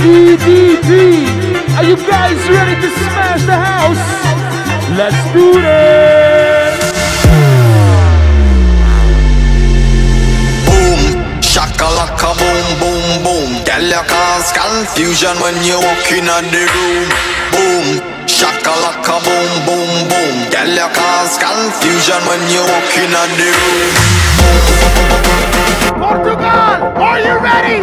DDD. Are you guys ready to smash the house? Let's do this. Boom, shakalaka, boom, boom, boom. Girl, you cause confusion when you walk in the room. Boom, shakalaka, boom, boom, boom. Girl, you cause confusion when you walk in the room. Portugal, are you ready?